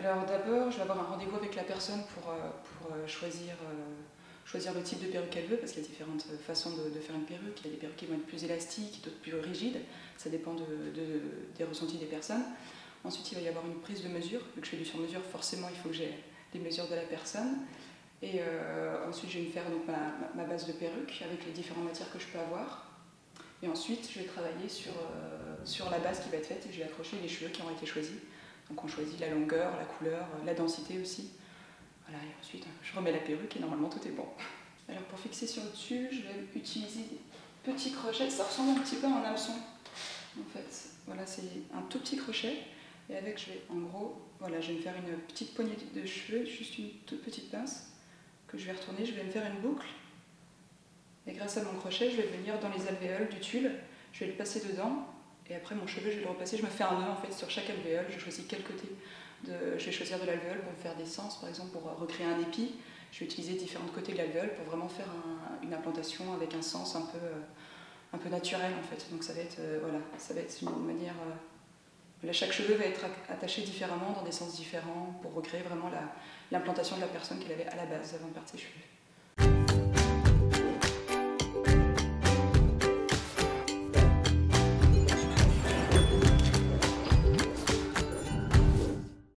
Alors d'abord, je vais avoir un rendez-vous avec la personne pour choisir le type de perruque qu'elle veut, parce qu'il y a différentes façons de faire une perruque. Il y a des perruques qui vont être plus élastiques, d'autres plus rigides. Ça dépend des ressentis des personnes. Ensuite, il va y avoir une prise de mesure. Vu que je fais du sur-mesure, forcément, il faut que j'ai les mesures de la personne. Et ensuite, je vais me faire donc, ma base de perruque avec les différentes matières que je peux avoir. Et ensuite, je vais travailler sur la base qui va être faite et je vais accrocher les cheveux qui ont été choisis. Donc on choisit la longueur, la couleur, la densité aussi. Voilà, et ensuite, je remets la perruque et normalement tout est bon. Alors pour fixer sur le dessus, je vais utiliser des petits crochets. Ça ressemble un petit peu à un hameçon, en fait. Voilà, c'est un tout petit crochet. Et avec, je vais, en gros, voilà, je vais me faire une petite poignée de cheveux, juste une toute petite pince que je vais retourner. Je vais me faire une boucle. Et grâce à mon crochet, je vais venir dans les alvéoles du tulle. Je vais le passer dedans. Et après, mon cheveu, je vais le replacer. Je me fais un nœud en fait sur chaque alvéole. Je choisis quel côté. Je vais choisir de l'alvéole pour me faire des sens, par exemple, pour recréer un épi. Je vais utiliser différents côtés de l'alvéole pour vraiment faire une implantation avec un sens un peu naturel en fait. Donc ça va être, voilà, ça va être une manière. Là, chaque cheveu va être attaché différemment, dans des sens différents, pour recréer vraiment l'implantation de la personne qu'elle avait à la base avant de perdre ses cheveux.